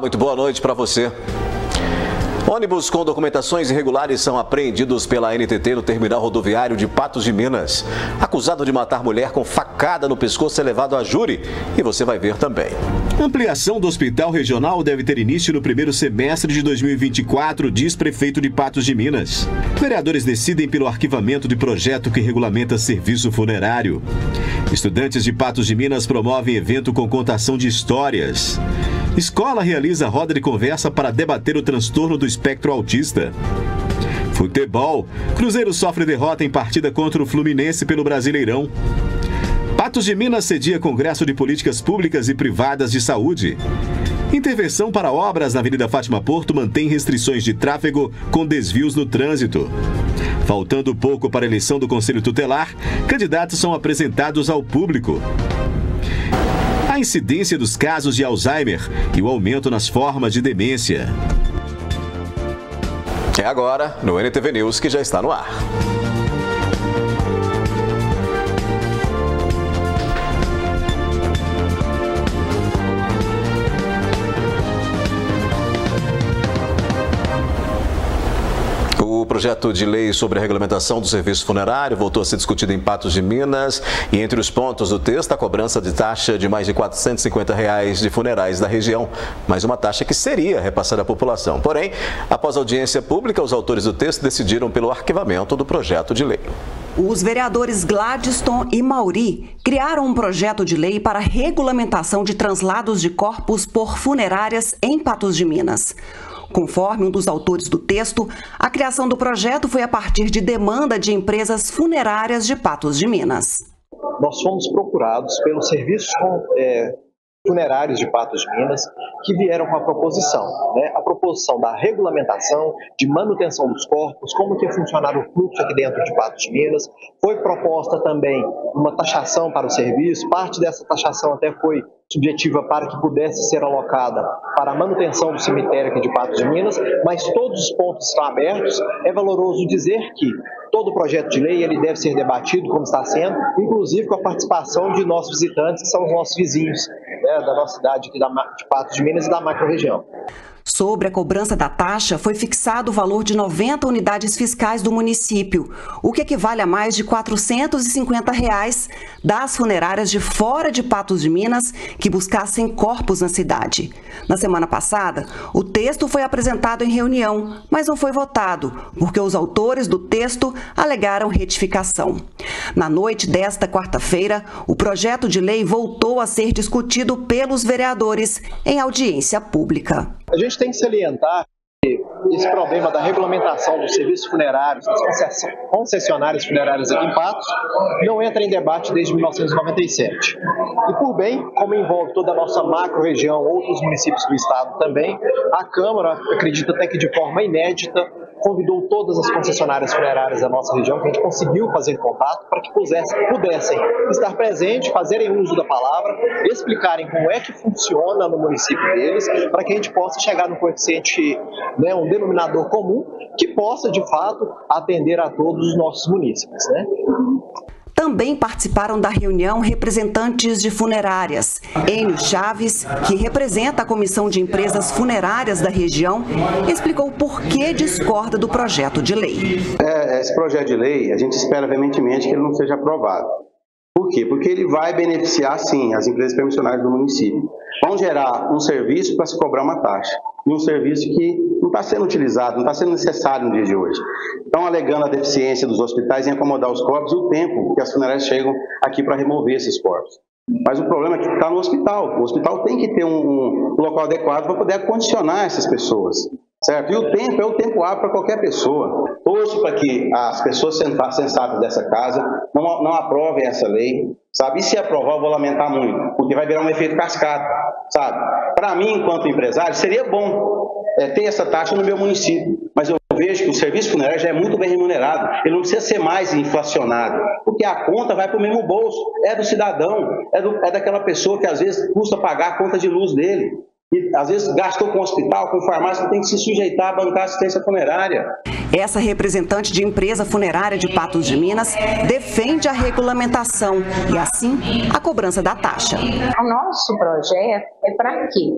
muito boa noite para você. Ônibus com documentações irregulares são apreendidos pela NTT no terminal rodoviário de Patos de Minas. Acusado de matar mulher com facada no pescoço é levado a júri e você vai ver também. Ampliação do hospital regional deve ter início no primeiro semestre de 2024, diz prefeito de Patos de Minas. Vereadores decidem pelo arquivamento de projeto que regulamenta serviço funerário. Estudantes de Patos de Minas promovem evento com contação de histórias. Escola realiza roda de conversa para debater o transtorno do espectro autista. Futebol. Cruzeiro sofre derrota em partida contra o Fluminense pelo Brasileirão. Patos de Minas cedia Congresso de Políticas Públicas e Privadas de Saúde. Intervenção para obras na Avenida Fátima Porto mantém restrições de tráfego com desvios no trânsito. Faltando pouco para a eleição do Conselho Tutelar, candidatos são apresentados ao público. A incidência dos casos de Alzheimer e o aumento nas formas de demência. É agora no NTV News que já está no ar. O projeto de lei sobre a regulamentação do serviço funerário voltou a ser discutido em Patos de Minas e entre os pontos do texto a cobrança de taxa de mais de R$ 450 de funerais da região, mais uma taxa que seria repassada à população. Porém, após a audiência pública, os autores do texto decidiram pelo arquivamento do projeto de lei. Os vereadores Gladstone e Mauri criaram um projeto de lei para a regulamentação de translados de corpos por funerárias em Patos de Minas. Conforme um dos autores do texto, a criação do projeto foi a partir de demanda de empresas funerárias de Patos de Minas. Nós fomos procurados pelos serviços funerários de Patos de Minas que vieram com a proposição, a proposição da regulamentação, de manutenção dos corpos, como que ia funcionar o fluxo aqui dentro de Patos de Minas. Foi proposta também uma taxação para o serviço, parte dessa taxação até foi subjetiva para que pudesse ser alocada para a manutenção do cemitério aqui de Patos de Minas, mas todos os pontos estão abertos. É valoroso dizer que todo projeto de lei ele deve ser debatido como está sendo, inclusive com a participação de nossos visitantes, que são os nossos vizinhos, da nossa cidade aqui de Patos de Minas e da macro-região. Sobre a cobrança da taxa, foi fixado o valor de 90 unidades fiscais do município, o que equivale a mais de R$ 450 das funerárias de fora de Patos de Minas que buscassem corpos na cidade. Na semana passada, o texto foi apresentado em reunião, mas não foi votado, porque os autores do texto alegaram retificação. Na noite desta quarta-feira, o projeto de lei voltou a ser discutido pelos vereadores em audiência pública. A gente tem que salientar que esse problema da regulamentação dos serviços funerários, das concessionárias funerárias aqui em Patos, não entra em debate desde 1997. E por bem, como envolve toda a nossa macro-região, outros municípios do estado também, a Câmara, acredita até que de forma inédita, convidou todas as concessionárias funerárias da nossa região, que a gente conseguiu fazer contato, para que pudessem estar presentes, fazerem uso da palavra, explicarem como é que funciona no município deles, para que a gente possa chegar no coeficiente, um denominador comum, que possa, de fato, atender a todos os nossos munícipes, Também participaram da reunião representantes de funerárias. Enio Chaves, que representa a Comissão de Empresas Funerárias da região, explicou por que discorda do projeto de lei. Esse projeto de lei, a gente espera veementemente que ele não seja aprovado. Por quê? Porque ele vai beneficiar, sim, as empresas permissionárias do município. Vão gerar um serviço para se cobrar uma taxa. E um serviço que não está sendo utilizado, não está sendo necessário no dia de hoje. Estão alegando a deficiência dos hospitais em acomodar os corpos e o tempo que as funerárias chegam aqui para remover esses corpos. Mas o problema é que está no hospital. O hospital tem que ter um local adequado para poder acondicionar essas pessoas. Certo? E o tempo é o tempo hábil para qualquer pessoa. Torço para que as pessoas sensatas dessa casa não aprovem essa lei, sabe? E se aprovar, eu vou lamentar muito, porque vai virar um efeito cascata, sabe? Para mim, enquanto empresário, seria bom ter essa taxa no meu município, mas eu vejo que o serviço funerário já é muito bem remunerado, ele não precisa ser mais inflacionado, porque a conta vai para o mesmo bolso, é do cidadão, é daquela pessoa que às vezes custa pagar a conta de luz dele. E às vezes gastou com hospital, com farmácia, tem que se sujeitar a bancar assistência funerária. Essa representante de empresa funerária de Patos de Minas defende a regulamentação e, assim, a cobrança da taxa. O nosso projeto é para quê?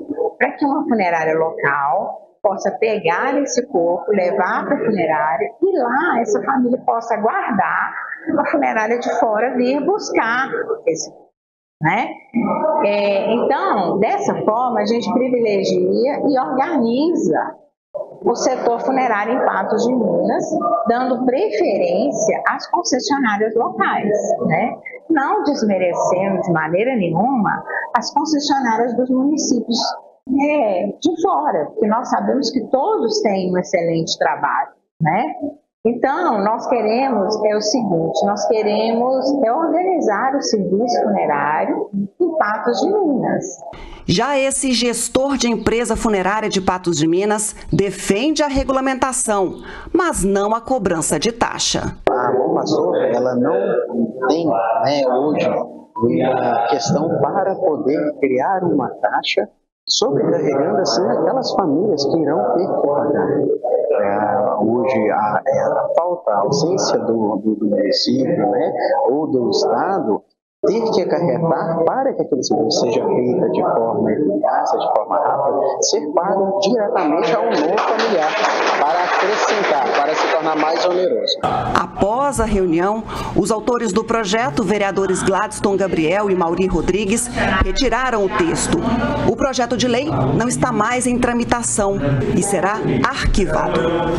para que uma funerária local possa pegar esse corpo, levar para a funerária e lá essa família possa guardar, a funerária de fora vir buscar esse corpo, né? Então, dessa forma, a gente privilegia e organiza o setor funerário em Patos de Minas, dando preferência às concessionárias locais, né? Não desmerecendo de maneira nenhuma as concessionárias dos municípios de fora, porque nós sabemos que todos têm um excelente trabalho, né? Então, nós queremos o seguinte, nós queremos organizar o serviço funerário em Patos de Minas. Já esse gestor de empresa funerária de Patos de Minas defende a regulamentação, mas não a cobrança de taxa. A Bombaçor, ela não tem, hoje uma questão para poder criar uma taxa sobrecarregando assim aquelas famílias que irão ter que pagar. Hoje a falta, a ausência do município, ou do Estado ter que acarretar para que aquele serviço seja feito de forma eficaz, de forma rápida, ser pago diretamente ao novo familiar, para acrescentar, para se tornar mais oneroso. Após a reunião, os autores do projeto, vereadores Gladstone Gabriel e Mauri Rodrigues, retiraram o texto. O projeto de lei não está mais em tramitação e será arquivado.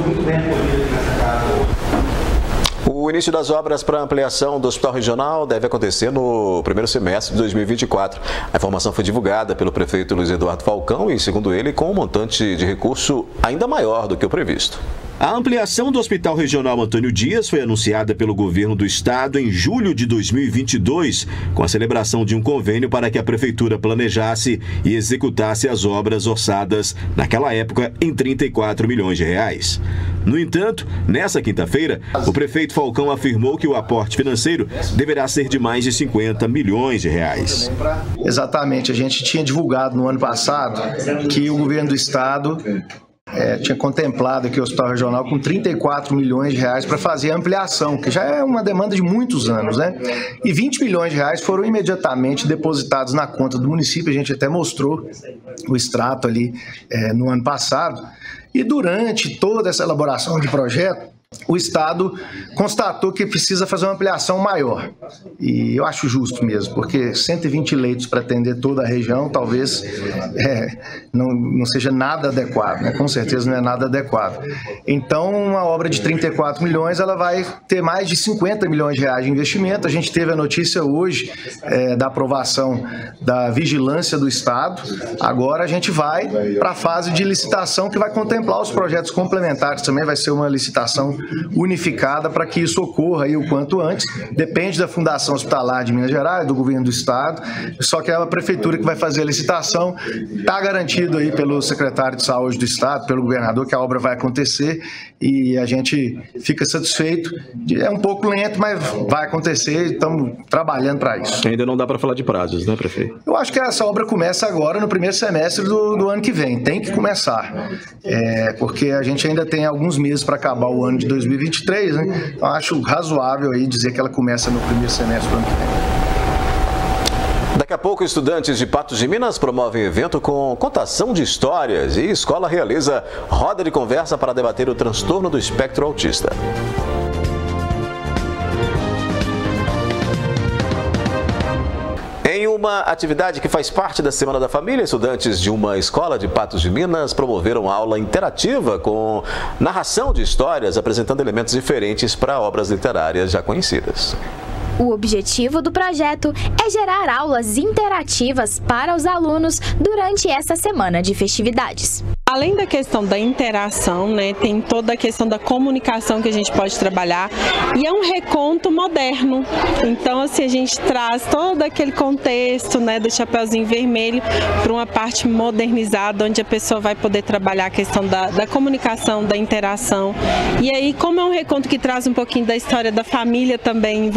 O início das obras para ampliação do Hospital Regional deve acontecer no primeiro semestre de 2024. A informação foi divulgada pelo prefeito Luiz Eduardo Falcão e, segundo ele, com um montante de recurso ainda maior do que o previsto. A ampliação do Hospital Regional Antônio Dias foi anunciada pelo governo do estado em julho de 2022, com a celebração de um convênio para que a prefeitura planejasse e executasse as obras orçadas naquela época em R$ 34 milhões. No entanto, nessa quinta-feira, o prefeito Falcão afirmou que o aporte financeiro deverá ser de mais de R$ 50 milhões. Exatamente, a gente tinha divulgado no ano passado que o governo do estado tinha contemplado aqui o Hospital Regional com R$ 34 milhões para fazer a ampliação, que já é uma demanda de muitos anos, né? E R$ 20 milhões foram imediatamente depositados na conta do município, a gente até mostrou o extrato ali no ano passado. E durante toda essa elaboração de projeto, o Estado constatou que precisa fazer uma ampliação maior. E eu acho justo mesmo, porque 120 leitos para atender toda a região talvez não seja nada adequado, né? Com certeza não é nada adequado. Então, uma obra de 34 milhões, ela vai ter mais de 50 milhões de reais de investimento. A gente teve a notícia hoje da aprovação da vigilância do Estado. Agora a gente vai para a fase de licitação que vai contemplar os projetos complementares. Também vai ser uma licitação unificada para que isso ocorra aí o quanto antes. Depende da Fundação Hospitalar de Minas Gerais, do governo do estado, só que é a prefeitura que vai fazer a licitação. Está garantido aí pelo secretário de saúde do estado, pelo governador, que a obra vai acontecer e a gente fica satisfeito. É um pouco lento, mas vai acontecer e estamos trabalhando para isso. Ainda não dá para falar de prazos, né, prefeito? Eu acho que essa obra começa agora no primeiro semestre do ano que vem. Tem que começar, porque a gente ainda tem alguns meses para acabar o ano de 2023, né? Então acho razoável aí dizer que ela começa no primeiro semestre do ano que vem. Daqui a pouco, estudantes de Patos de Minas promovem evento com contação de histórias e escola realiza roda de conversa para debater o transtorno do espectro autista. Em uma atividade que faz parte da Semana da Família, estudantes de uma escola de Patos de Minas promoveram aula interativa com narração de histórias, apresentando elementos diferentes para obras literárias já conhecidas. O objetivo do projeto é gerar aulas interativas para os alunos durante essa semana de festividades. Além da questão da interação, tem toda a questão da comunicação que a gente pode trabalhar e é um reconto moderno. Então, assim, a gente traz todo aquele contexto, do Chapeuzinho Vermelho para uma parte modernizada, onde a pessoa vai poder trabalhar a questão da comunicação, da interação. E aí, como é um reconto que traz um pouquinho da história da família também envolvida,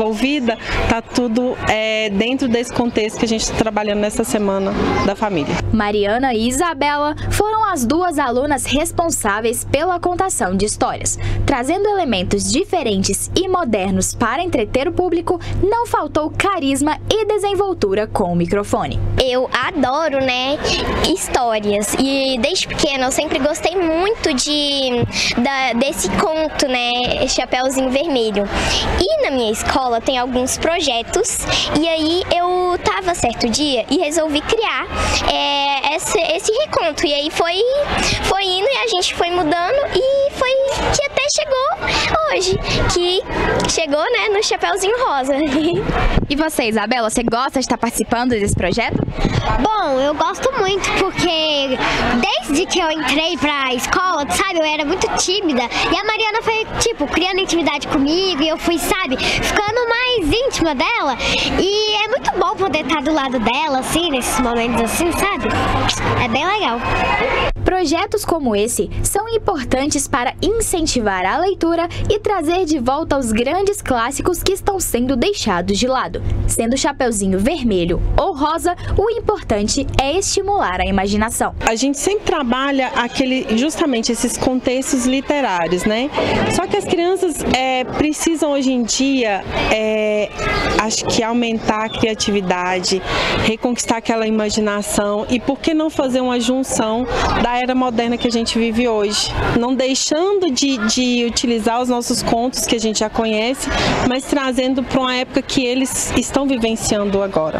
vida, tá tudo dentro desse contexto que a gente está trabalhando nessa Semana da Família. Mariana e Isabela foram as duas alunas responsáveis pela contação de histórias. Trazendo elementos diferentes e modernos para entreter o público, não faltou carisma e desenvoltura com o microfone. Eu adoro, né, histórias, e desde pequena eu sempre gostei muito desse conto, né, Chapeuzinho Vermelho. E na minha escola tem alguns projetos, e aí eu tava certo dia e resolvi criar esse reconto, e aí foi indo e a gente foi mudando e foi que até chegou hoje, que chegou, né, no Chapeuzinho Rosa. E você, Isabela, você gosta de estar participando desse projeto? Bom, eu gosto muito porque desde que eu entrei pra escola, sabe, eu era muito tímida e a Mariana foi, tipo, criando intimidade comigo e eu fui, sabe, ficando mais íntima dela, e é muito bom poder estar do lado dela, assim, nesses momentos assim, sabe? É bem legal. Projetos como esse são importantes para incentivar a leitura e trazer de volta os grandes clássicos que estão sendo deixados de lado. Sendo Chapeuzinho Vermelho ou Rosa, o importante é estimular a imaginação. A gente sempre trabalha justamente esses contextos literários, né? Só que as crianças precisam hoje em dia, acho que aumentar a criatividade, reconquistar aquela imaginação, e por que não fazer uma junção da era moderna que a gente vive hoje, não deixando de utilizar os nossos contos que a gente já conhece, mas trazendo para uma época que eles estão vivenciando agora.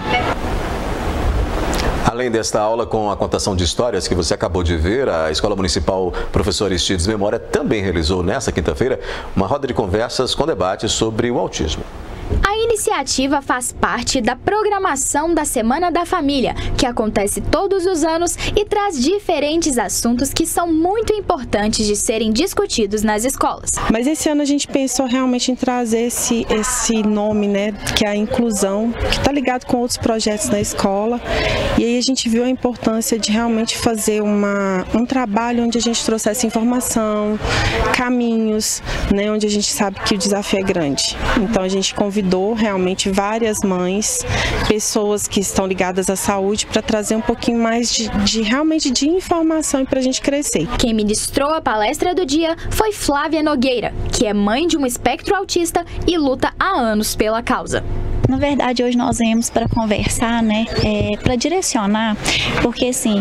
Além desta aula com a contação de histórias que você acabou de ver, a Escola Municipal Professor Aristides Memória também realizou nesta quinta-feira uma roda de conversas com debates sobre o autismo. A iniciativa faz parte da programação da Semana da Família, que acontece todos os anos e traz diferentes assuntos que são muito importantes de serem discutidos nas escolas. Mas esse ano a gente pensou realmente em trazer esse nome, né, que é a inclusão, que está ligado com outros projetos na escola. E aí a gente viu a importância de realmente fazer um trabalho onde a gente trouxesse informação, caminhos, né, onde a gente sabe que o desafio é grande. Então a gente convidou realmente várias mães, pessoas que estão ligadas à saúde, para trazer um pouquinho mais realmente de informação e para a gente crescer. Quem ministrou a palestra do dia foi Flávia Nogueira, que é mãe de um espectro autista e luta há anos pela causa. Na verdade, hoje nós viemos para conversar, né, para direcionar, porque assim,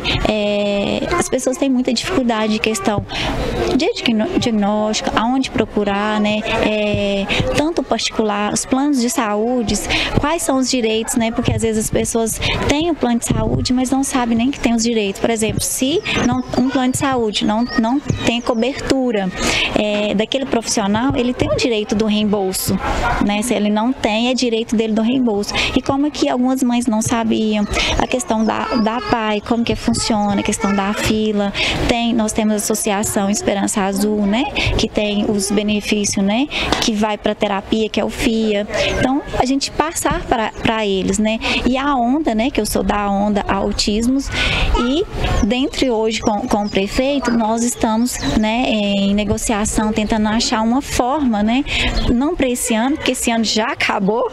as pessoas têm muita dificuldade de questão de diagnóstico, aonde procurar, né, tanto particular, os planos de saúde, quais são os direitos, né, porque às vezes as pessoas têm o plano de saúde, mas não sabem nem que tem os direitos. Por exemplo, se um plano de saúde não tem cobertura daquele profissional, ele tem o direito do reembolso, né, se ele não tem, é direito dele do reembolso. E como que algumas mães não sabiam, a questão da PAI, como que funciona, a questão da fila, nós temos a Associação Esperança Azul, né, que tem os benefícios, né, que vai para terapia, que é o FIA. Então, a gente passar para eles, né, e a onda, né, que eu sou da onda Autismos, e dentre hoje com o prefeito, nós estamos, né, em negociação, tentando achar uma forma, né, não para esse ano, porque esse ano já acabou,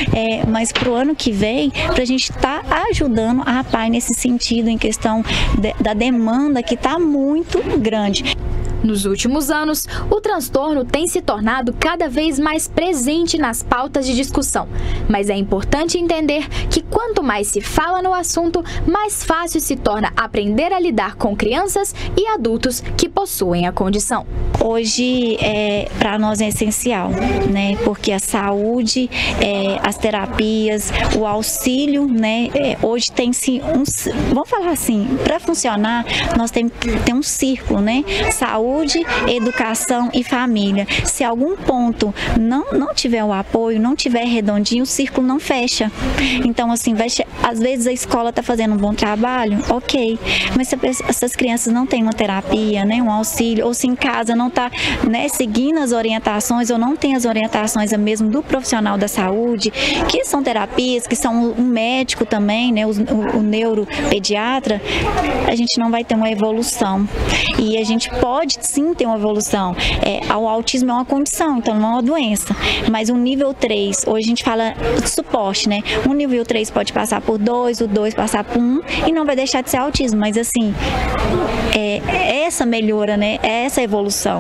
mas para o ano que vem, para a gente estar ajudando a PAI nesse sentido, em questão da demanda que está muito grande. Nos últimos anos, o transtorno tem se tornado cada vez mais presente nas pautas de discussão. Mas é importante entender que quanto mais se fala no assunto, mais fácil se torna aprender a lidar com crianças e adultos que possuem a condição. Hoje, para nós é essencial, né? Porque a saúde, as terapias, o auxílio, né? Hoje tem sim vamos falar assim, para funcionar, nós temos que ter um círculo, né? Saúde, educação e família. Se algum ponto não tiver o apoio, não tiver redondinho, o círculo não fecha. Então, assim, às vezes a escola está fazendo um bom trabalho, ok, mas se essas crianças não têm uma terapia, né, um auxílio, ou se em casa não está, né, seguindo as orientações, ou não tem as orientações mesmo do profissional da saúde, que são terapias, que são um médico também, né, o neuropediatra, a gente não vai ter uma evolução. E a gente pode pode sim ter uma evolução. O autismo é uma condição, então não é uma doença. Mas o nível 3, hoje a gente fala de suporte, né? O nível 3 pode passar por 2, o 2 passar por 1 e não vai deixar de ser autismo. Mas assim, essa melhora, né? Essa evolução.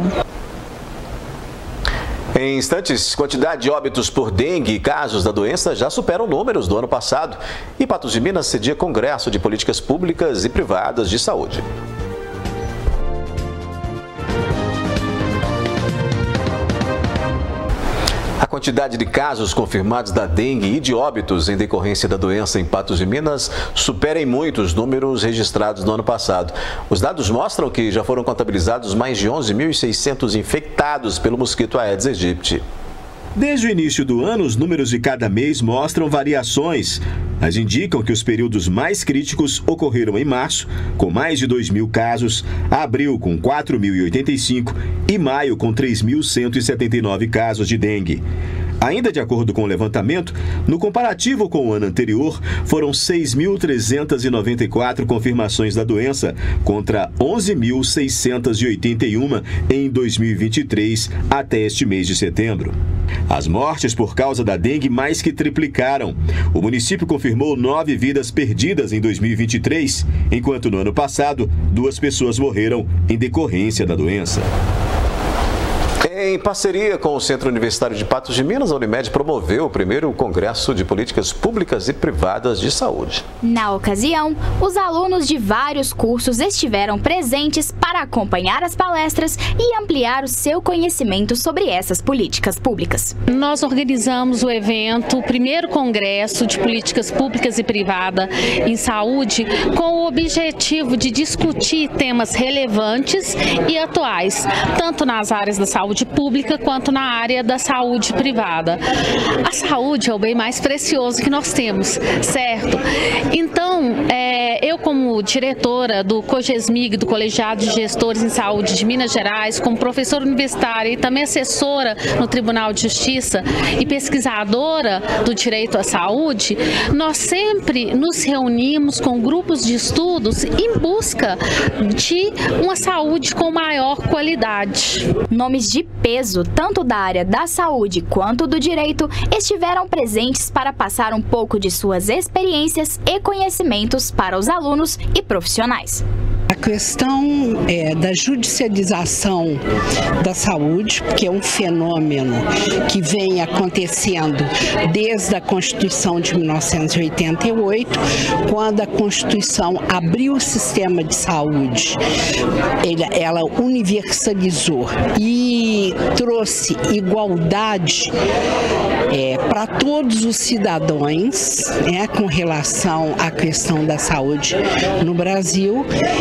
Em instantes, quantidade de óbitos por dengue e casos da doença já superam números do ano passado. E Patos de Minas cedia Congresso de Políticas Públicas e Privadas de Saúde. A quantidade de casos confirmados da dengue e de óbitos em decorrência da doença em Patos de Minas supera em muito os números registrados no ano passado. Os dados mostram que já foram contabilizados mais de 11.600 infectados pelo mosquito Aedes aegypti. Desde o início do ano, os números de cada mês mostram variações, mas indicam que os períodos mais críticos ocorreram em março, com mais de 2.000 casos, abril com 4.085 e maio com 3.179 casos de dengue. Ainda de acordo com o levantamento, no comparativo com o ano anterior, foram 6.394 confirmações da doença, contra 11.681 em 2023, até este mês de setembro. As mortes por causa da dengue mais que triplicaram. O município confirmou 9 vidas perdidas em 2023, enquanto no ano passado, 2 pessoas morreram em decorrência da doença. Em parceria com o Centro Universitário de Patos de Minas, a Unimed promoveu o primeiro Congresso de Políticas Públicas e Privadas de Saúde. Na ocasião, os alunos de vários cursos estiveram presentes para acompanhar as palestras e ampliar o seu conhecimento sobre essas políticas públicas. Nós organizamos o evento, o primeiro Congresso de Políticas Públicas e Privadas em Saúde, com o objetivo de discutir temas relevantes e atuais, tanto nas áreas da saúde pública quanto na área da saúde privada. A saúde é o bem mais precioso que nós temos, certo? Então, eu como diretora do COGESMIG, do Colegiado de Gestores em Saúde de Minas Gerais, como professora universitária e também assessora no Tribunal de Justiça e pesquisadora do direito à saúde, nós sempre nos reunimos com grupos de estudos em busca de uma saúde com maior qualidade. Nomes de peso, tanto da área da saúde quanto do direito, estiveram presentes para passar um pouco de suas experiências e conhecimentos para os alunos e profissionais. A questão da judicialização da saúde, que é um fenômeno que vem acontecendo desde a Constituição de 1988, quando a Constituição abriu o sistema de saúde, ela universalizou e trouxe igualdade para todos os cidadãos, com relação à questão da saúde no Brasil.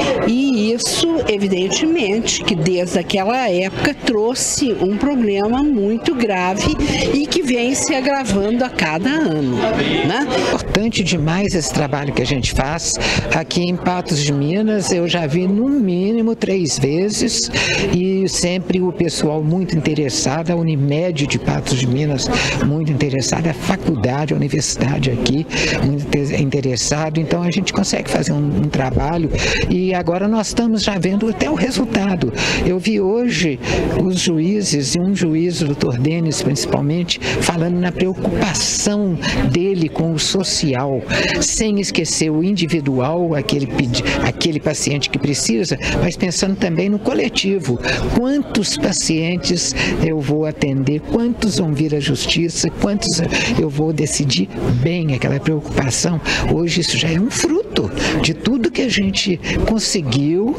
E isso, evidentemente, que desde aquela época trouxe um problema muito grave e que vem se agravando a cada ano, né? Importante demais esse trabalho que a gente faz aqui em Patos de Minas. Eu já vi no mínimo 3 vezes e sempre o pessoal muito interessado, a Unimed de Patos de Minas muito interessada, a faculdade, a universidade aqui muito interessado. Então a gente consegue fazer um trabalho e agora nós estamos já vendo até o resultado. Eu vi hoje os juízes, e um juiz, o doutor Denis principalmente, falando na preocupação dele com o social, sem esquecer o individual, aquele paciente que precisa, mas pensando também no coletivo. Quantos pacientes eu vou atender, quantos vão vir à justiça, quantos eu vou decidir bem, aquela preocupação. Hoje isso já é um fruto de tudo que a gente conseguiu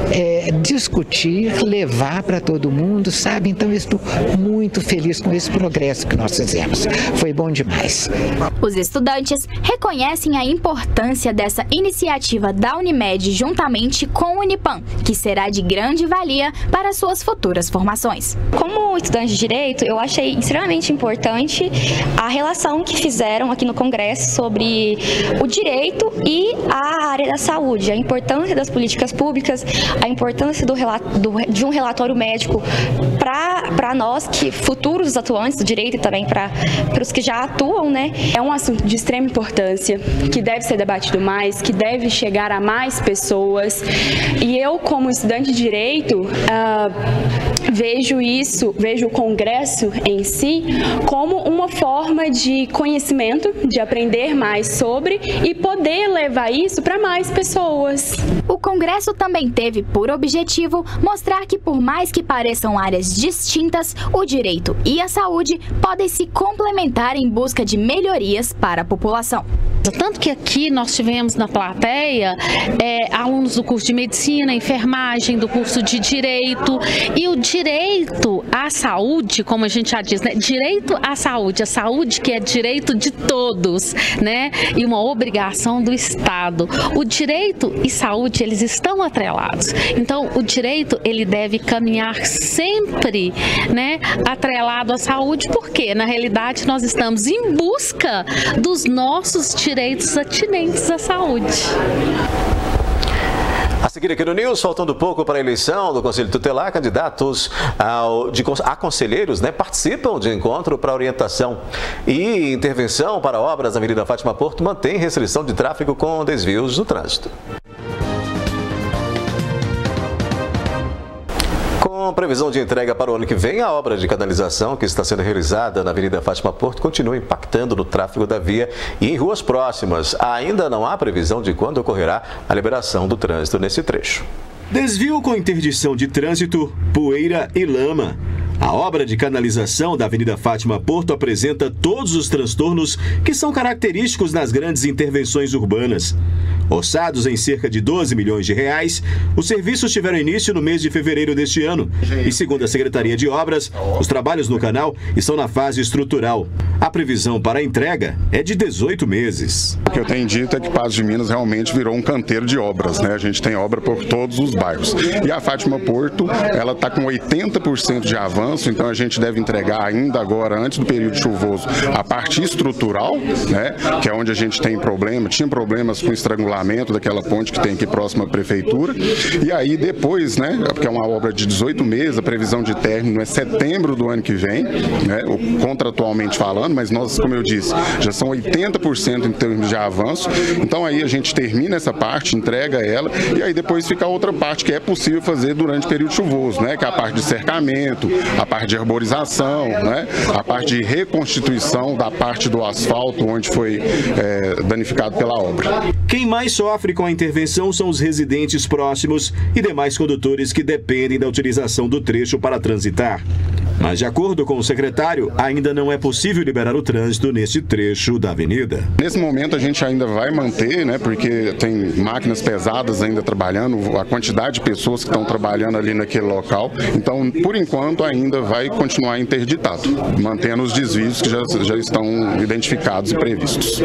discutir, levar para todo mundo, sabe? Então eu estou muito feliz com esse progresso que nós fizemos. Foi bom demais. Os estudantes reconhecem a importância dessa iniciativa da Unimed juntamente com o Unipam, que será de grande valia para suas futuras formações. Como estudante de Direito, eu achei extremamente importante a relação que fizeram aqui no Congresso sobre o direito e a área da saúde, a importância das políticas políticas públicas, a importância de um relatório médico para nós, que futuros atuantes do direito, e também para os que já atuam, né? É um assunto de extrema importância, que deve ser debatido mais, que deve chegar a mais pessoas. E eu, como estudante de direito, vejo o Congresso em si como uma forma de conhecimento, de aprender mais sobre e poder levar isso para mais pessoas. O Congresso também teve por objetivo mostrar que, por mais que pareçam áreas distintas, o direito e a saúde podem se complementar em busca de melhorias para a população. Tanto que aqui nós tivemos na plateia alunos do curso de medicina, enfermagem, do curso de direito, e o direito à saúde, como a gente já diz, né? Direito à saúde, a saúde que é direito de todos, né? E uma obrigação do Estado. O direito e saúde, eles estão atrelados. Então, o direito, ele deve caminhar sempre, né, atrelado à saúde, porque na realidade nós estamos em busca dos nossos direitos atinentes à saúde. A seguir aqui no News, faltando pouco para a eleição do Conselho Tutelar, candidatos a conselheiros, né, participam de encontro para orientação e intervenção para obras na Avenida Fátima Porto mantém restrição de tráfego com desvios do trânsito. Com previsão de entrega para o ano que vem, a obra de canalização que está sendo realizada na Avenida Fátima Porto continua impactando no tráfego da via e em ruas próximas. Ainda não há previsão de quando ocorrerá a liberação do trânsito nesse trecho. Desvio com interdição de trânsito, poeira e lama. A obra de canalização da Avenida Fátima Porto apresenta todos os transtornos que são característicos nas grandes intervenções urbanas. Orçados em cerca de 12 milhões de reais, os serviços tiveram início no mês de fevereiro deste ano. E segundo a Secretaria de Obras, os trabalhos no canal estão na fase estrutural. A previsão para a entrega é de 18 meses. O que eu tenho dito é que Patos de Minas realmente virou um canteiro de obras, né? A gente tem obra por todos os bairros. E a Fátima Porto, ela está com 80% de avanço, então a gente deve entregar ainda agora, antes do período chuvoso, a parte estrutural, né? Que é onde a gente tem problema, tinha problemas com estrangulamento daquela ponte que tem aqui próxima à prefeitura. E aí depois, né? Porque é uma obra de 18 meses, a previsão de término é setembro do ano que vem, né? Contratualmente falando, mas nós, como eu disse, já são 80% em termos de avanço. Então aí a gente termina essa parte, entrega ela, e aí depois fica a outra parte que é possível fazer durante o período chuvoso, né? Que é a parte de cercamento, a parte de arborização, né? A parte de reconstituição da parte do asfalto onde foi danificado pela obra. Quem mais sofre com a intervenção são os residentes próximos e demais condutores que dependem da utilização do trecho para transitar. Mas, de acordo com o secretário, ainda não é possível liberar o trânsito neste trecho da avenida. Nesse momento a gente ainda vai manter, né, porque tem máquinas pesadas ainda trabalhando, a quantidade de pessoas que estão trabalhando ali naquele local. Então, por enquanto, ainda vai continuar interditado, mantendo os desvios que já estão identificados e previstos.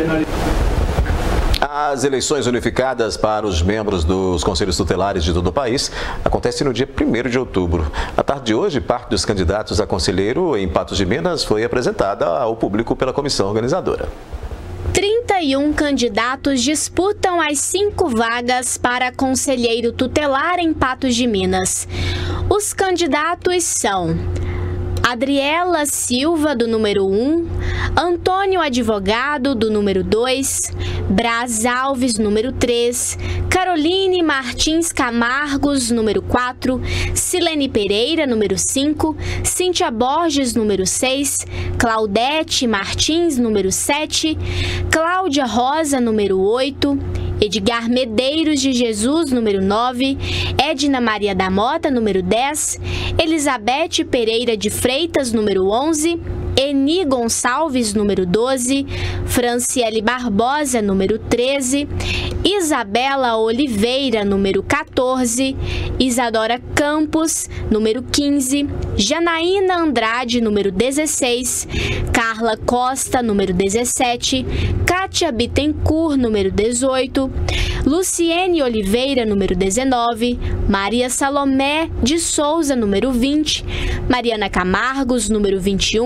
As eleições unificadas para os membros dos conselhos tutelares de todo o país acontecem no dia 1º de outubro. Na tarde de hoje, parte dos candidatos a conselheiro em Patos de Minas foi apresentada ao público pela comissão organizadora. 31 candidatos disputam as 5 vagas para conselheiro tutelar em Patos de Minas. Os candidatos são Adriela Silva, do número 1, Antônio Advogado, do número 2, Braz Alves, número 3, Caroline Martins Camargos, número 4, Silene Pereira, número 5, Cíntia Borges, número 6, Claudete Martins, número 7, Cláudia Rosa, número 8, Edgar Medeiros de Jesus, número 9, Edna Maria da Mota, número 10, Elizabeth Pereira de Freitas, número 11, Eni Gonçalves, número 12, Franciele Barbosa, número 13, Isabela Oliveira, número 14, Isadora Campos, número 15, Janaína Andrade, número 16, Carla Costa, número 17, Kátia Bittencourt, número 18, Luciene Oliveira, número 19, Maria Salomé de Souza, número 20, Mariana Camargos, número 21,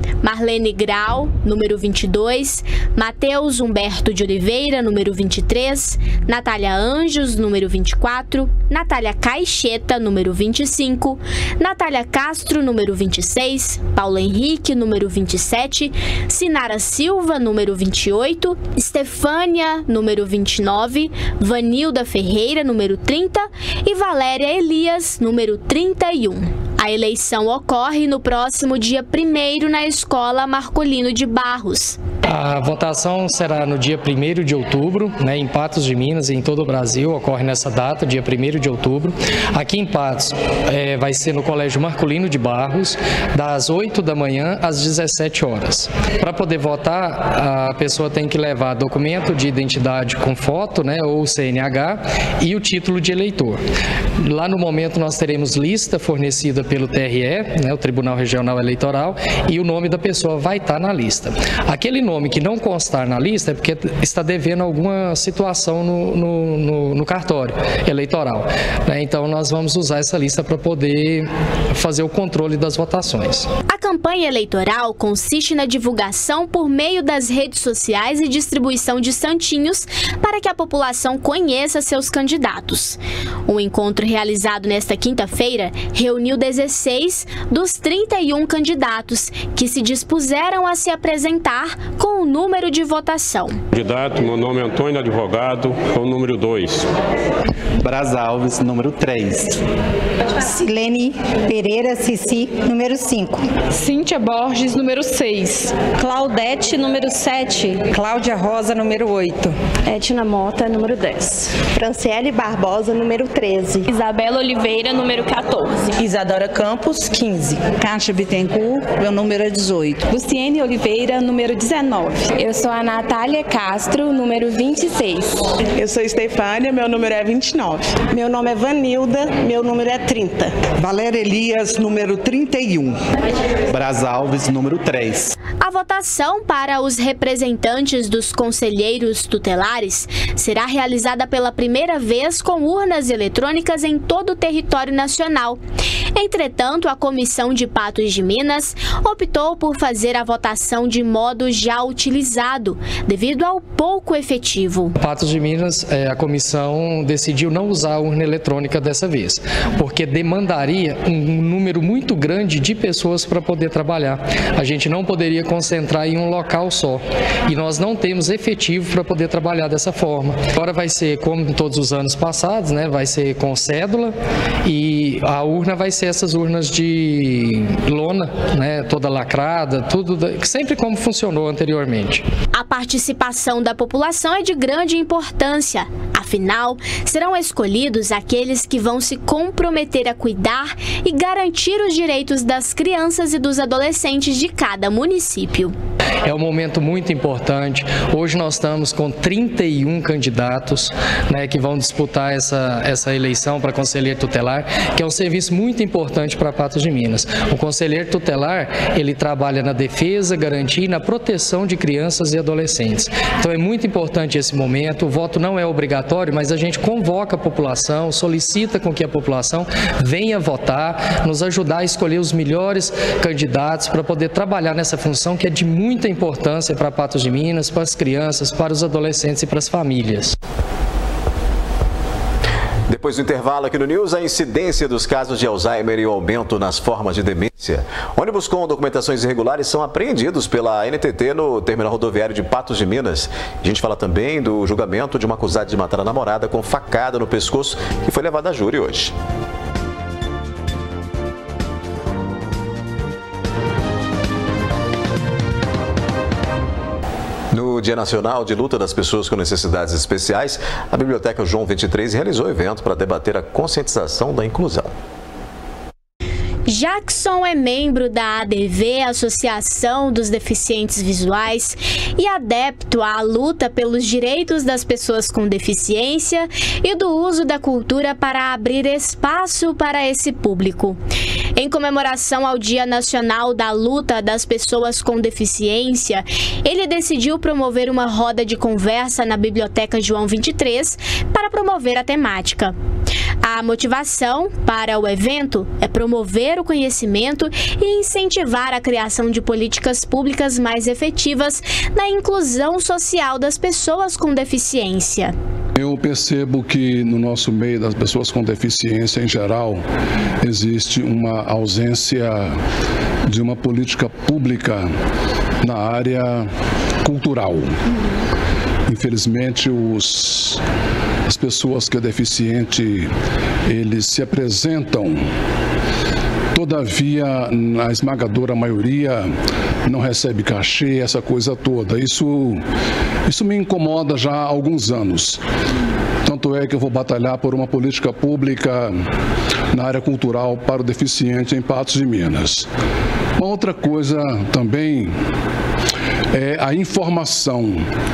Marlene Grau, número 22, Matheus Humberto de Oliveira, número 23, Natália Anjos, número 24, Natália Caixeta, número 25, Natália Castro, número 26, Paulo Henrique, número 27, Sinara Silva, número 28, Estefânia, número 29, Vanilda Ferreira, número 30 e Valéria Elias, número 31. A eleição ocorre no próximo dia 1º na Escola Marcolino de Barros. A votação será no dia 1º de outubro, em Patos de Minas e em todo o Brasil, ocorre nessa data, dia 1º de outubro. Aqui em Patos vai ser no Colégio Marcolino de Barros, das 8 da manhã às 17 horas. Para poder votar, a pessoa tem que levar documento de identidade com foto, ou CNH, e o título de eleitor. Lá no momento nós teremos lista fornecida pelo TRE, o Tribunal Regional Eleitoral, e o nome da pessoa vai estar na lista. Aquele nome que não constar na lista é porque está devendo alguma situação no cartório eleitoral. Então nós vamos usar essa lista para poder fazer o controle das votações. A campanha eleitoral consiste na divulgação por meio das redes sociais e distribuição de santinhos para que a população conheça seus candidatos. O encontro realizado nesta quinta-feira reuniu 16 dos 31 candidatos que se dispuseram a se apresentar com o número de votação. Candidato, meu nome é Antônio Advogado, com o número 2. Braz Alves, número 3. Silene Pereira Cici, número 5. Cíntia Borges, número 6. Claudete, número 7. Cláudia Rosa, número 8. Edna Mota, número 10. Franciele Barbosa, número 13. Isabela Oliveira, número 14. Isadora Campos, 15. Kátia Bittencourt, meu número é 18. Luciene Oliveira, número 19. Eu sou a Natália Castro, número 26. Eu sou Estefânia, meu número é 29. Meu nome é Vanilda, meu número é 30. Valéria Elias, número 31. Braz Alves, número 3. A votação para os representantes dos conselheiros tutelares será realizada pela primeira vez com urnas eletrônicas em todo o território nacional. Entretanto, a Comissão de Patos de Minas optou por fazer a votação de modo já utilizado, devido ao pouco efetivo. Patos de Minas, a comissão decidiu não usar a urna eletrônica dessa vez, porque demandaria um número muito grande de pessoas para poder trabalhar. A gente não poderia concentrar em um local só, e nós não temos efetivo para poder trabalhar dessa forma. Agora vai ser como em todos os anos passados, vai ser com cédula, e a urna vai ser essas urnas de lona, toda lacrada, tudo sempre como funcionou anteriormente. A participação da população é de grande importância. Afinal, serão escolhidos aqueles que vão se comprometer a cuidar e garantir os direitos das crianças e dos adolescentes de cada município. É um momento muito importante. Hoje nós estamos com 31 candidatos que vão disputar essa eleição para conselheiro tutelar, que é um serviço muito importante para Patos de Minas. O conselheiro tutelar, ele trabalha na defesa, garantia e na proteção de crianças e adolescentes. Então é muito importante esse momento. O voto não é obrigatório, mas a gente convoca a população, solicita com que a população venha votar, nos ajudar a escolher os melhores candidatos para poder trabalhar nessa função que é de muita importância para Patos de Minas, para as crianças, para os adolescentes e para as famílias. Depois do intervalo aqui no News, a incidência dos casos de Alzheimer e o aumento nas formas de demência. Ônibus com documentações irregulares são apreendidos pela NTT no terminal rodoviário de Patos de Minas. A gente fala também do julgamento de uma acusada de matar a namorada com facada no pescoço, que foi levada a júri hoje. No Dia Nacional de Luta das Pessoas com Necessidades Especiais, a Biblioteca João 23 realizou evento para debater a conscientização da inclusão. Jackson é membro da ADV, Associação dos Deficientes Visuais, e adepto à luta pelos direitos das pessoas com deficiência e do uso da cultura para abrir espaço para esse público. Em comemoração ao Dia Nacional da Luta das Pessoas com Deficiência, ele decidiu promover uma roda de conversa na Biblioteca João 23 para promover a temática. A motivação para o evento é promover o conhecimento e incentivar a criação de políticas públicas mais efetivas na inclusão social das pessoas com deficiência. Eu percebo que no nosso meio das pessoas com deficiência em geral existe uma ausência de uma política pública na área cultural. Infelizmente, as pessoas que é deficiente, eles se apresentam, todavia, a esmagadora maioria não recebe cachê, essa coisa toda. Isso me incomoda já há alguns anos. Tanto é que eu vou batalhar por uma política pública na área cultural para o deficiente em Patos de Minas. Uma outra coisa também é a informação.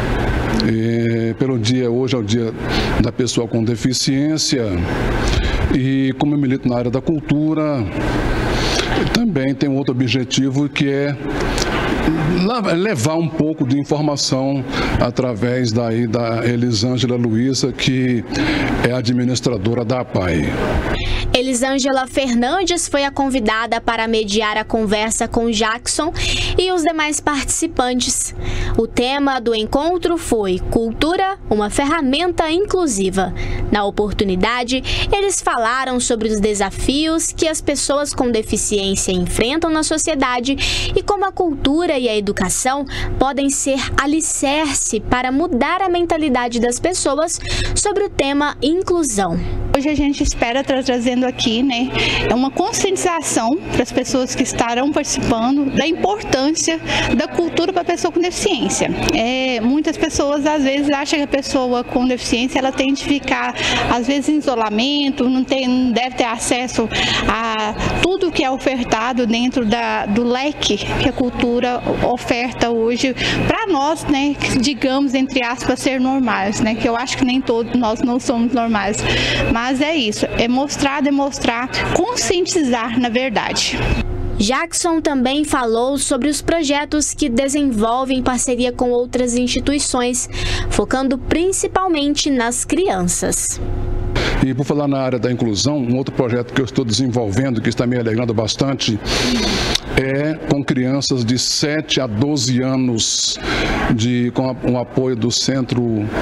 Hoje é o dia da pessoa com deficiência e como eu milito na área da cultura, também tem um outro objetivo que é levar um pouco de informação através da Elisângela Luiza, que é administradora da APAE. Elisângela Fernandes foi a convidada para mediar a conversa com Jackson e os demais participantes. O tema do encontro foi Cultura, uma ferramenta inclusiva. Na oportunidade, eles falaram sobre os desafios que as pessoas com deficiência enfrentam na sociedade e como a cultura e a educação podem ser alicerce para mudar a mentalidade das pessoas sobre o tema inclusão. Hoje a gente espera estar trazendo aqui, é uma conscientização para as pessoas que estarão participando da importância da cultura para a pessoa com deficiência. Muitas pessoas às vezes acham que a pessoa com deficiência ela tem de ficar às vezes em isolamento, não deve ter acesso a tudo que é ofertado dentro do leque que a cultura oferta hoje para nós, que digamos entre aspas ser normais, que eu acho que nem todos nós não somos normais. Mas é isso, é mostrar, demonstrar, conscientizar na verdade. Jackson também falou sobre os projetos que desenvolve em parceria com outras instituições, focando principalmente nas crianças. E por falar na área da inclusão, um outro projeto que eu estou desenvolvendo, que está me alegrando bastante, é com crianças de 7 a 12 anos, com o apoio do Centro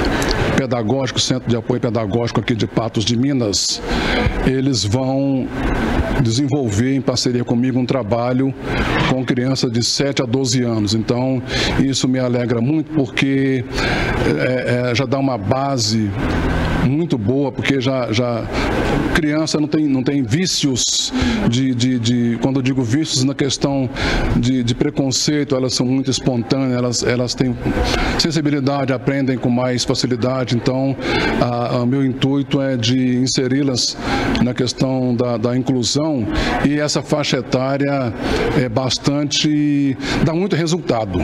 de Apoio Pedagógico aqui de Patos de Minas. Eles vão desenvolver em parceria comigo um trabalho com crianças de 7 a 12 anos. Então, isso me alegra muito porque já dá uma base muito boa, porque já criança não tem vícios quando eu digo vícios na questão de preconceito, elas são muito espontâneas, elas têm sensibilidade, aprendem com mais facilidade. Então, o meu intuito é de inseri-las na questão da inclusão, e essa faixa etária dá muito resultado.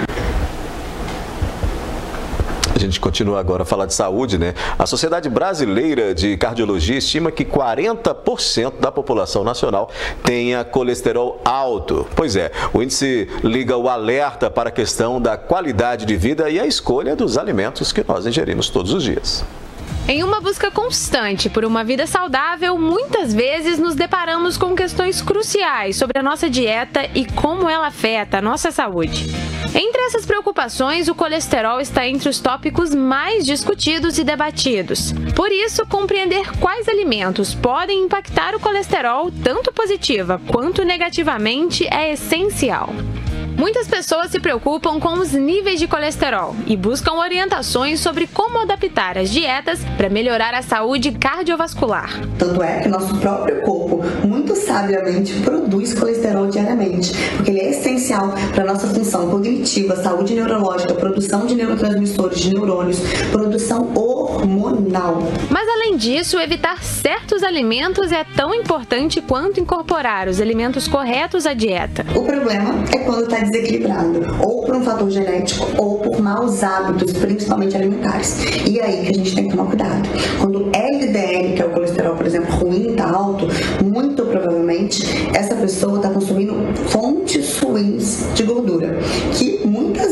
A gente continua agora a falar de saúde, A Sociedade Brasileira de Cardiologia estima que 40% da população nacional tenha colesterol alto. Pois é, o índice liga o alerta para a questão da qualidade de vida e a escolha dos alimentos que nós ingerimos todos os dias. Em uma busca constante por uma vida saudável, muitas vezes nos deparamos com questões cruciais sobre a nossa dieta e como ela afeta a nossa saúde. Entre essas preocupações, o colesterol está entre os tópicos mais discutidos e debatidos. Por isso, compreender quais alimentos podem impactar o colesterol, tanto positiva quanto negativamente, é essencial. Muitas pessoas se preocupam com os níveis de colesterol e buscam orientações sobre como adaptar as dietas para melhorar a saúde cardiovascular. Tanto é que nosso próprio corpo, muito sabiamente, produz colesterol diariamente, porque ele é essencial para a nossa função cognitiva, saúde neurológica, produção de neurotransmissores, de neurônios, produção hormonal. Mas além disso, evitar certos alimentos é tão importante quanto incorporar os alimentos corretos à dieta. O problema é quando está desequilibrado, ou por um fator genético, ou por maus hábitos, principalmente alimentares. E aí que a gente tem que tomar cuidado. Quando o LDL, que é o colesterol, por exemplo, ruim, está alto, muito provavelmente essa pessoa está consumindo fontes ruins de gordura, que muitas vezes a gente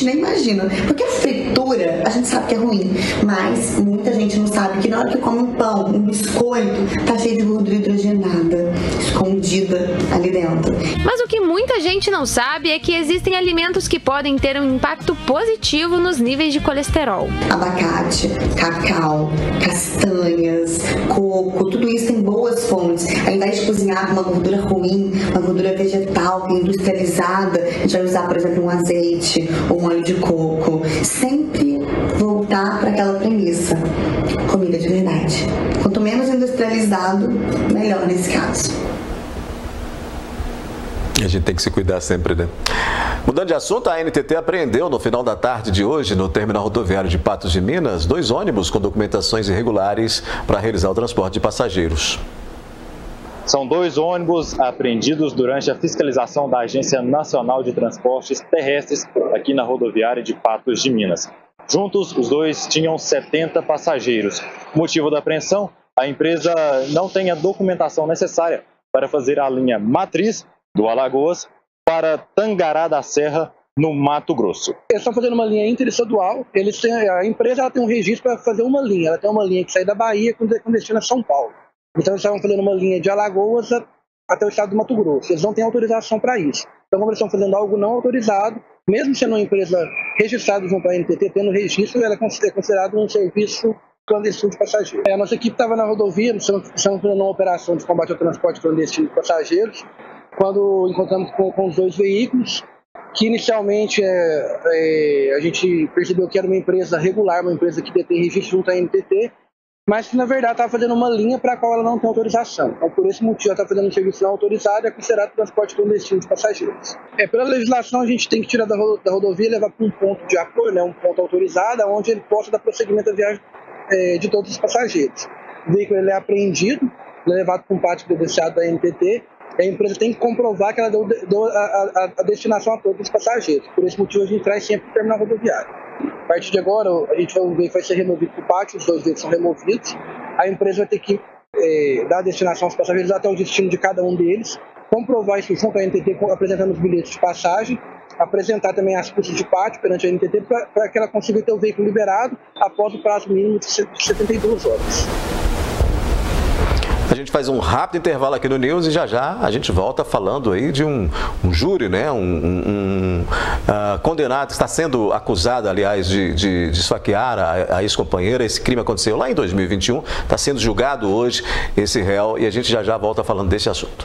gente nem imagina. Porque a fritura, a gente sabe que é ruim, mas muita gente não sabe que na hora que come um pão, um biscoito, tá cheio de gordura hidrogenada, escondida ali dentro. Mas o que muita gente não sabe é que existem alimentos que podem ter um impacto positivo nos níveis de colesterol. Abacate, cacau, castanhas, coco, tudo isso tem boas fontes. Ao invés de cozinhar com uma gordura ruim, uma gordura vegetal, que é industrializada, a gente vai usar, por exemplo, um azeite ou um óleo de coco. Sempre voltar para aquela premissa: comida de verdade. Quanto menos industrializado, melhor nesse caso. A gente tem que se cuidar sempre, né? Mudando de assunto, a ANTT apreendeu no final da tarde de hoje, no terminal rodoviário de Patos de Minas, 2 ônibus com documentações irregulares para realizar o transporte de passageiros. São 2 ônibus apreendidos durante a fiscalização da Agência Nacional de Transportes Terrestres aqui na rodoviária de Patos de Minas. Juntos, os 2 tinham 70 passageiros. O motivo da apreensão: a empresa não tem a documentação necessária para fazer a linha matriz do Alagoas para Tangará da Serra, no Mato Grosso. Eles estão fazendo uma linha interestadual. A empresa tem um registro para fazer uma linha. Ela tem uma linha que sai da Bahia com destino a São Paulo. Então eles estavam fazendo uma linha de Alagoas até o estado do Mato Grosso. Eles não têm autorização para isso. Então, como eles estão fazendo algo não autorizado, mesmo sendo uma empresa registrada junto à ANTT, tendo registro, ela é considerada um serviço clandestino de passageiros. A nossa equipe estava na rodovia, estamos fazendo uma operação de combate ao transporte clandestino de passageiros, quando encontramos com os 2 veículos, que inicialmente a gente percebeu que era uma empresa regular, uma empresa que detém registro junto à ANTT, mas que na verdade estava fazendo uma linha para a qual ela não tem autorização. Então, por esse motivo, ela está fazendo um serviço não autorizado e é considerado transporte clandestino de passageiros. Pela legislação, a gente tem que tirar da rodovia e levar para um ponto de apoio, né, um ponto autorizado, onde ele possa dar prosseguimento à viagem de todos os passageiros. O veículo ele é apreendido, levado para um pátio credenciado da ANTT. A empresa tem que comprovar que ela deu a destinação a todos os passageiros. Por esse motivo, a gente traz sempre o terminal rodoviário. A partir de agora, o veículo vai ser removido para o pátio, os 2 veículos são removidos. A empresa vai ter que dar a destinação aos passageiros até o destino de cada um deles, comprovar isso junto à ANTT, apresentando os bilhetes de passagem, apresentar também as custas de pátio perante a ANTT para que ela consiga ter o veículo liberado após o prazo mínimo de 72 horas. A gente faz um rápido intervalo aqui no News e já a gente volta falando aí de um júri, né? Condenado, está sendo acusado, aliás, de esfaquear a ex-companheira. Esse crime aconteceu lá em 2021, está sendo julgado hoje esse réu e a gente já volta falando desse assunto.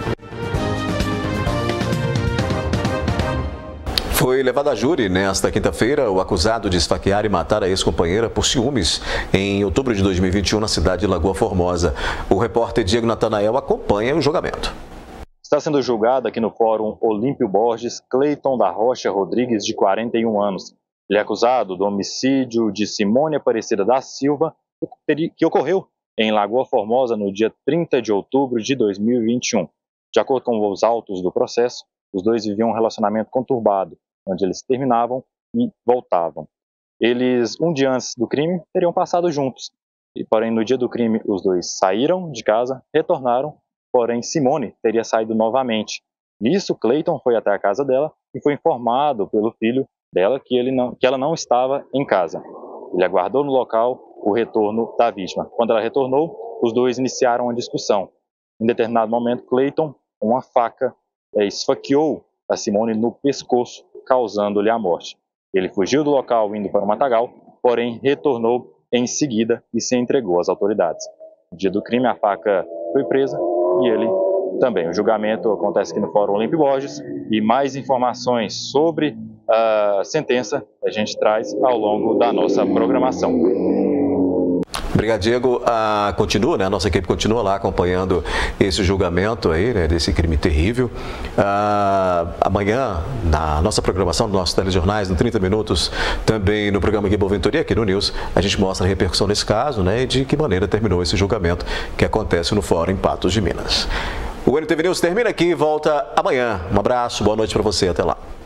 Foi levado a júri nesta quinta-feira o acusado de esfaquear e matar a ex-companheira por ciúmes em outubro de 2021 na cidade de Lagoa Formosa. O repórter Diego Natanael acompanha o julgamento. Está sendo julgado aqui no Fórum Olímpio Borges Cleiton da Rocha Rodrigues, de 41 anos. Ele é acusado do homicídio de Simone Aparecida da Silva, que ocorreu em Lagoa Formosa no dia 30 de outubro de 2021. De acordo com os autos do processo, os 2 viviam um relacionamento conturbado, onde eles terminavam e voltavam. Eles, um dia antes do crime, teriam passado juntos. Porém, no dia do crime, os 2 saíram de casa, retornaram, porém Simone teria saído novamente. Nisso, Cleiton foi até a casa dela e foi informado pelo filho dela que ela não estava em casa. Ele aguardou no local o retorno da vítima. Quando ela retornou, os 2 iniciaram uma discussão. Em determinado momento, Cleiton, com uma faca, esfaqueou a Simone no pescoço, causando-lhe a morte. Ele fugiu do local indo para o matagal, porém retornou em seguida e se entregou às autoridades. No dia do crime, a faca foi presa e ele também. O julgamento acontece aqui no Fórum Olímpio Borges e mais informações sobre a sentença a gente traz ao longo da nossa programação. Obrigado, Diego. Continua, né? A nossa equipe continua lá acompanhando esse julgamento aí, né, desse crime terrível. Amanhã, na nossa programação, nos nossos telejornais, no 30 Minutos, também no programa Guia Boaventura e aqui no News, a gente mostra a repercussão desse caso, né, e de que maneira terminou esse julgamento que acontece no Fórum em Patos de Minas. O NTV News termina aqui e volta amanhã. Um abraço, boa noite para você, até lá.